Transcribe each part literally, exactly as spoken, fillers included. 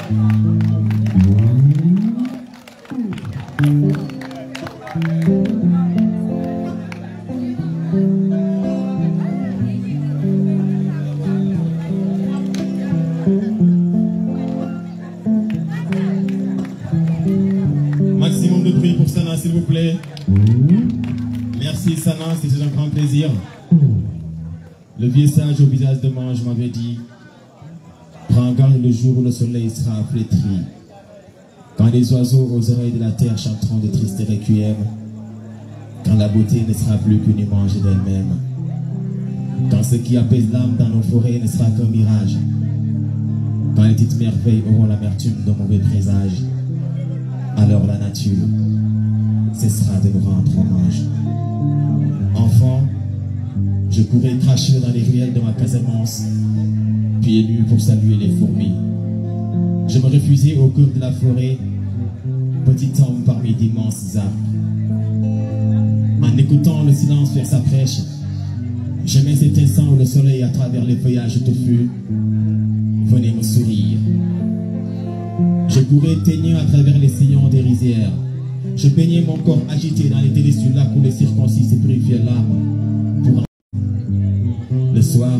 Maximum de bruit pour Sana, s'il vous plaît. Merci Sana, c'était un grand plaisir. Le vieux sage au visage de mange m'avait dit: prends garde le jour où le soleil sera flétri, quand les oiseaux aux oreilles de la terre chanteront de tristes requiem, quand la beauté ne sera plus qu'une image d'elle-même, quand ce qui apaise l'âme dans nos forêts ne sera qu'un mirage, quand les petites merveilles auront l'amertume de mauvais présages, alors la nature cessera de nous rendre hommage. Enfant, je courais cracher dans les ruelles de ma Casamance, pieds nus pour saluer les fourmis. Je me refusais au cœur de la forêt, petit homme parmi d'immenses arbres. En écoutant le silence faire sa prêche, j'aimais cet instant où le soleil à travers les feuillages touffus venait me sourire. Je courais teignant à travers les sillons des rizières. Je baignais mon corps agité dans les délices du lac où les circoncis se purifiaient l'âme. Pour le soir,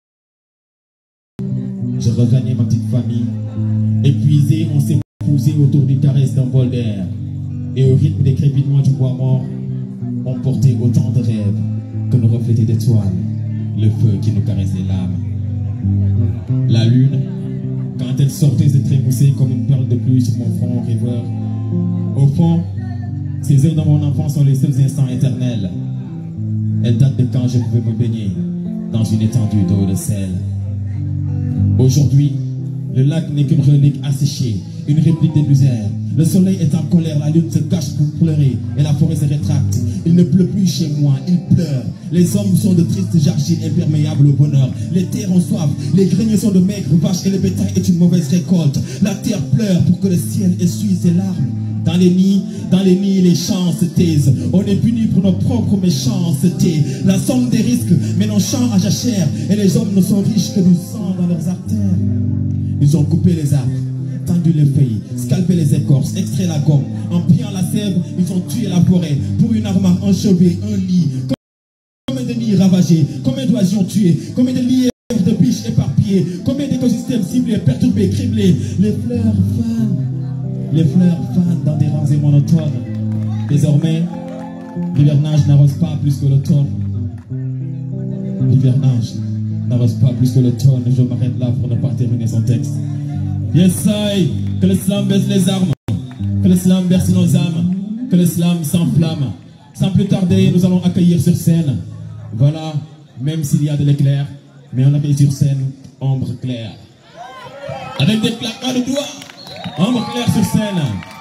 je regagnais ma petite famille. Épuisé, on s'est posé autour du caresse d'un bol d'air. Et au rythme des crépitements du bois mort, on portait autant de rêves que nous reflétaient d'étoiles, le feu qui nous caressait l'âme. La lune, quand elle sortait, se trémoussait comme une perle de pluie sur mon front rêveur. Au fond, ces heures dans mon enfance sont les seuls instants éternels. Elles datent de quand je pouvais me baigner dans une étendue d'eau de sel. Aujourd'hui, le lac n'est qu'une relique asséchée, une réplique des buzzères. Le soleil est en colère, la lune se cache pour pleurer et la forêt se rétracte. Il ne pleut plus chez moi, il pleure. Les hommes sont de tristes argiles imperméables au bonheur. Les terres ont soif, les greniers sont de maigres vaches et le bétail est une mauvaise récolte. La terre pleure pour que le ciel essuie ses larmes. Dans les nids, dans les nids, les champs se taisent. On est punis pour nos propres méchancetés. La somme des risques met nos champs à jachère. Et les hommes ne sont riches que du sang dans leurs artères. Ils ont coupé les arbres, tendu les feuilles, scalpé les écorces, extrait la gomme. En pillant la sève, ils ont tué la forêt. Pour une armoire enchevée, un lit. Combien de nids ravagés, combien d'oiseaux tués, combien de lièvres de biches éparpillés, combien d'écosystèmes ciblés, perturbés, criblés. Les fleurs fanent, les fleurs fanent dans des rangs et monotones. Désormais, l'hivernage n'arrose pas plus que l'automne. L'hivernage n'arrose pas plus que l'automne. Je m'arrête là pour ne pas terminer son texte. Yes, I, que le slam baisse les armes, que le slam berce nos âmes, que le slam s'enflamme. Sans plus tarder, nous allons accueillir sur scène. Voilà, même s'il y a de l'éclair, mais on accueille sur scène Ombre Claire. Avec des claquements de doigts, Ombre Claire sur scène.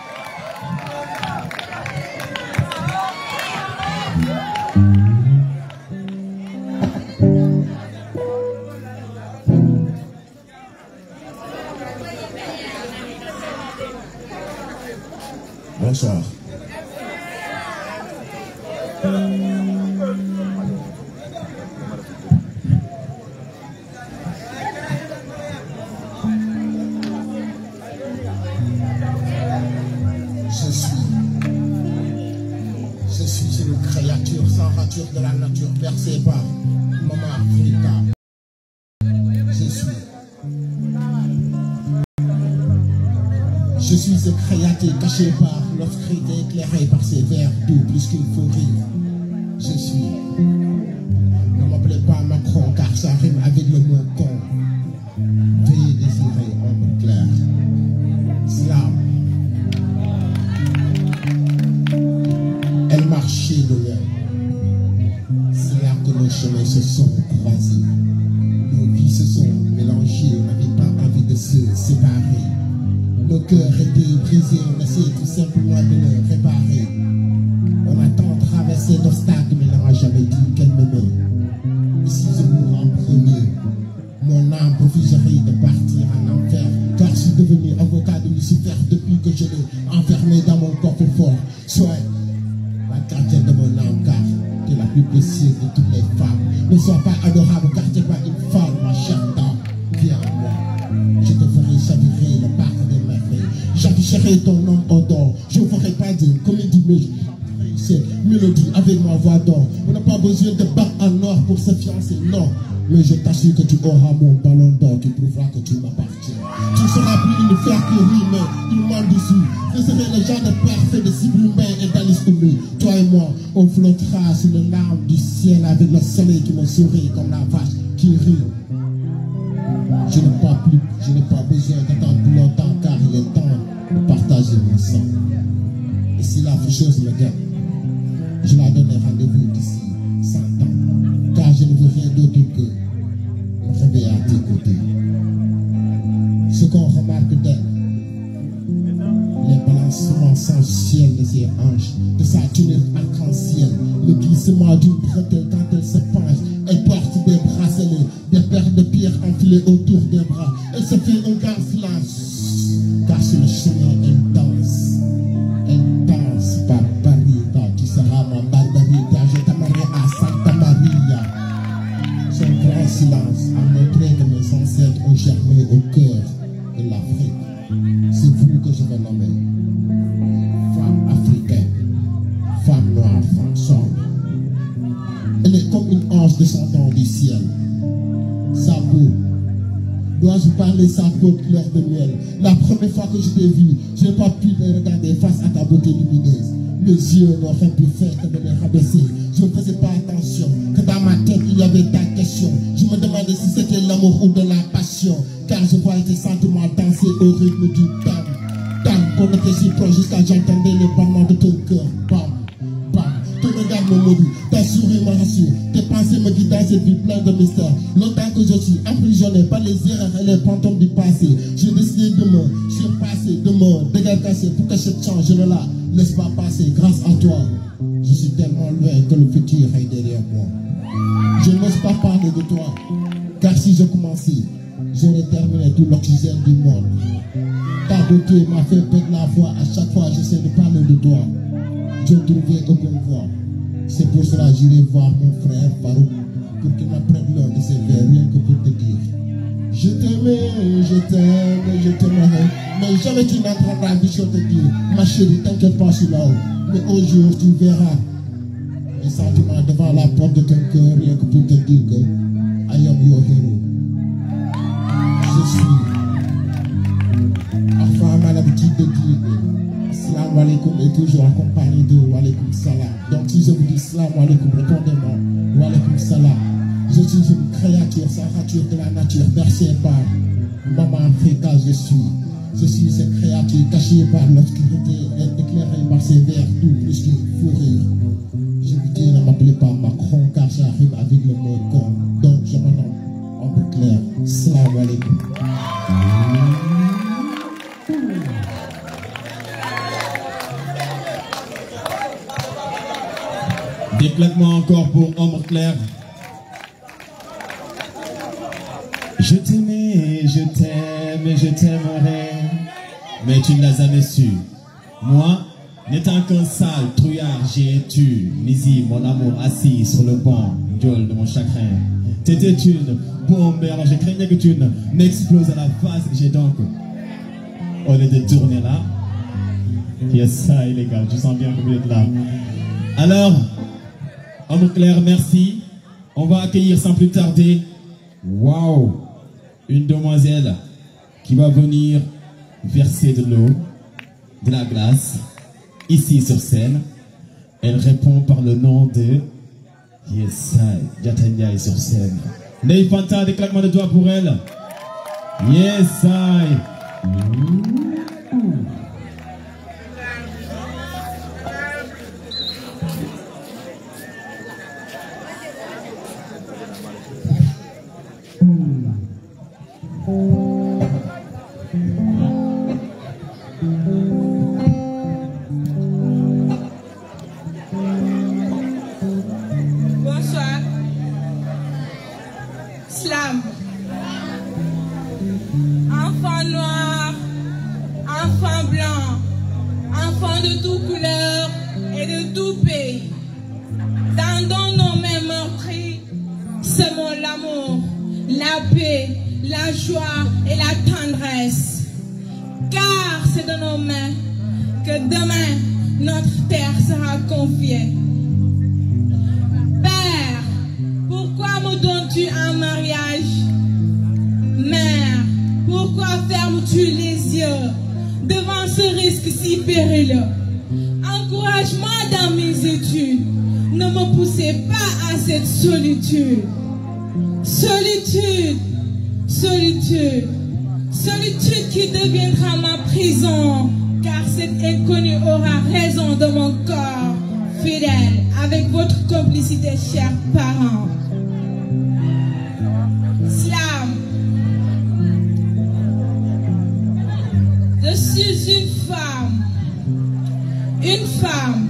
Bonsoir. Je suis, je suis une créature sans rature de la nature percée par Maman Africa. Je suis. Je suis ce créaté caché par l'obscurité, éclairé par ses vers doux plus qu'une forêt. Je suis. Ne m'appelez pas Macron car ça rime avec le mot con. Veuillez désirer Ombre Claire. Slam. Elle marchait de loin. C'est là que nos chemins se sont croisés. Nos vies se sont mélangées. On n'avait pas envie de se séparer. Nos cœurs étaient brisés, on essaie tout simplement de les réparer. On a tant traversé d'obstacles, mais elle n'a jamais dit qu'elle m'aimait. Si je mourrais en premier, mon âme refuserait de partir en enfer, car je suis devenu avocat de Lucifer depuis que je l'ai enfermé dans mon coffre fort. Sois la gardienne de mon âme, car tu es la plus précieuse de toutes les femmes. Ne sois pas adorable, car tu n'es pas une femme, ma chère dame. Viens à moi, je te ferai chavirer le parc de serai ton homme au d'or. Je ne ferai pas de comédie, mais je c'est mélodie avec ma voix d'or. On n'a pas besoin de bac en or pour se fiancer, non. Mais je t'assure que tu auras mon ballon d'or qui prouvera que tu m'appartiens. Tu ne seras plus une fleur qui rit, mais une main dessus. Je serai le genre de parfait de Siboumbé et d'Alice Oumé. Toi et moi, on flottera sur le larme du ciel avec le soleil qui me sourit comme la vache qui rit. Je n'ai pas plus, je n'ai pas besoin d'attendre plus longtemps car il est temps de partager mon sang. Et si la faucheuse me gagne, je la donne rendez-vous d'ici cent ans, car je ne veux rien d'autre que me réveiller à tes côtés. Ce qu'on remarque d'elle, les balancements sensuels de ses hanches, de sa tunique arc-en-ciel, le glissement d'une bretelle quand elle se penche. Elle porte des bracelets, des paires de pierres enfilées autour des bras. Elle se fait un grand silence, car c'est le chemin intense. Intense, Barbarita, tu seras ma Barbarita, je t'amènerai à Santa Maria. Son grand silence a montré que mes ancêtres ont germé au cœur de l'Afrique. C'est vous que je veux nommer. Femme africaine, femme noire, femme sombre. Elle est comme une ange descendant du ciel. Sa peau, dois-je parler sa peau claire de miel? La première fois que je t'ai vu, je n'ai pas pu te regarder face à ta beauté lumineuse. Mes yeux n'auraient pu faire que de les rabaisser. Je ne faisais pas attention que dans ma tête il y avait ta question. Je me demandais si c'était l'amour ou de la passion, car je voyais tes sentiments danser au rythme du tam. Tam, qu'on était si proche jusqu'à j'entendais le battement de ton cœur. Bam, bam, ton regard me maudit, ta souris me rassure, tes pensées me guident dans cette vie pleine de mystères. Longtemps que je suis emprisonné par les erreurs et les fantômes du passé, j'ai décidé de me surpasser, de me dégager pour que cette chance, je ne la laisse pas passer. Grâce à toi, je suis tellement loin que le futur est derrière moi. Je n'ose pas parler de toi, car si je commençais, j'aurais terminé tout l'oxygène du monde. Ta beauté m'a fait perdre la voix. À chaque fois j'essaie de parler de toi, je ne trouvais aucune voix. C'est pour cela que j'irai voir mon frère Farouk pour qu'il m'apprenne l'heure de ses vers, rien que pour te dire je t'aimais, je t'aime, je t'aimerai. Mais jamais tu n'entendras la vision te dire ma chérie, t'inquiète pas, je suis là-haut. Mais au jour tu verras mes sentiments devant la porte de ton cœur, rien que pour te dire que I am your hero. Je suis enfin à l'habitude de dire Salam alaikum est toujours accompagné de wa alaikum salam. Donc si je vous dis salam alaikum, répondez-moi wa alaikum salam. Je suis une créature sans rature de la nature, bercée par Maman Africa. Je suis, je suis cette créature cachée par l'obscurité et éclairée par ses vers tout plus qu'une fou rire. Je vous dis, ne m'appelez pas Macron car j'arrive avec le mot con. Donc je me nomme Ombre Claire. Salam alaikum. Des claquements encore pour Ombre Claire. Je t'aimais, je t'aime et je t'aimerai, mais tu ne l'as jamais su. Moi, n'étant qu'un sale trouillard, j'ai tu, Nizi, mon amour, assis sur le banc, gueule de mon chagrin. T'étais une bombe, alors je craignais que tu ne m'exploses à la face. J'ai donc, au lieu de tourner là, yes, ça, les gars, je sens bien que vous êtes là. Alors, Ombre Claire, merci. On va accueillir sans plus tarder, waouh, une demoiselle qui va venir verser de l'eau, de la glace, ici sur scène. Elle répond par le nom de Yesai. Jatania est sur scène. Ney Fanta, des claquements de doigts pour elle. Yesai. Bonsoir. Slam. Enfant noir, enfant blanc, enfant de toute couleur et de tout pays. Dans nos mains meurtries, semons l'amour, la paix, la joie et la tendresse. car c'est dans nos mains que demain notre terre sera confiée. Père, pourquoi me donnes-tu un mariage? Mère, pourquoi fermes-tu les yeux devant ce risque si périlleux? Encourage-moi dans mes études, ne me poussez pas à cette solitude. Solitude, solitude, solitude qui deviendra ma prison, car cet inconnu aura raison de mon corps fidèle avec votre complicité, chers parents. Slam. Je suis une femme, une femme,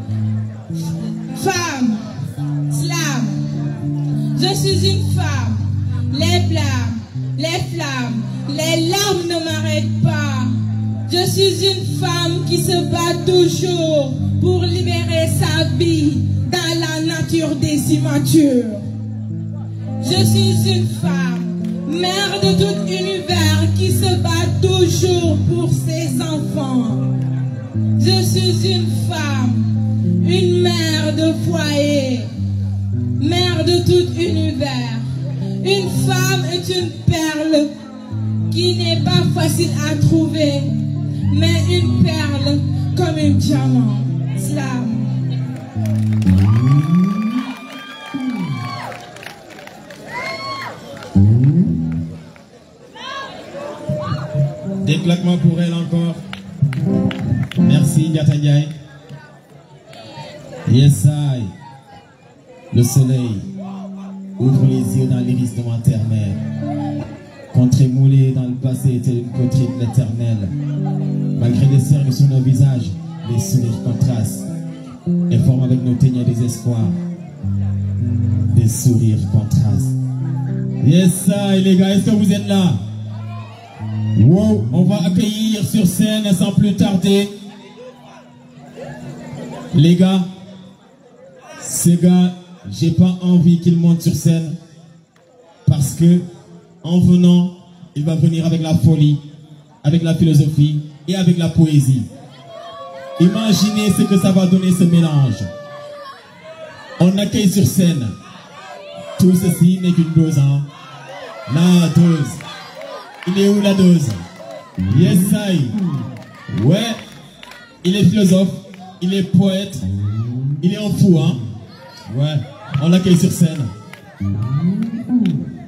femme, slam. Je suis une femme, les flammes, les flammes, les larmes ne m'arrêtent pas. Je suis une femme qui se bat toujours pour libérer sa vie dans la nature des immatures. Je suis une femme, mère de tout univers qui se bat toujours pour ses enfants. Je suis une femme, une mère de foyer, mère de tout univers. Une femme est une perle qui n'est pas facile à trouver, mais une perle comme un diamant. Slam. Des claquements pour elle encore. Merci, Gatagay. Yes, I. Le soleil ouvre les yeux dans l'iris de maternelle. Contre moulé dans le passé était une coterie de l'éternel. Malgré les cercles sur nos visages, les sourires contrastent et forment avec nos teignes des espoirs. Des sourires contrastent. Yes, ça, les gars, est-ce que vous êtes là? Wow, on va accueillir sur scène sans plus tarder. Les gars, ces gars, j'ai pas envie qu'ils montent sur scène parce que en venant, il va venir avec la folie, avec la philosophie et avec la poésie. Imaginez ce que ça va donner ce mélange. On accueille sur scène. Tout ceci n'est qu'une dose, hein? La dose. Il est où la dose? Yes, I. Ouais. Il est philosophe, il est poète, il est en fou, hein? Ouais. On l'accueille sur scène.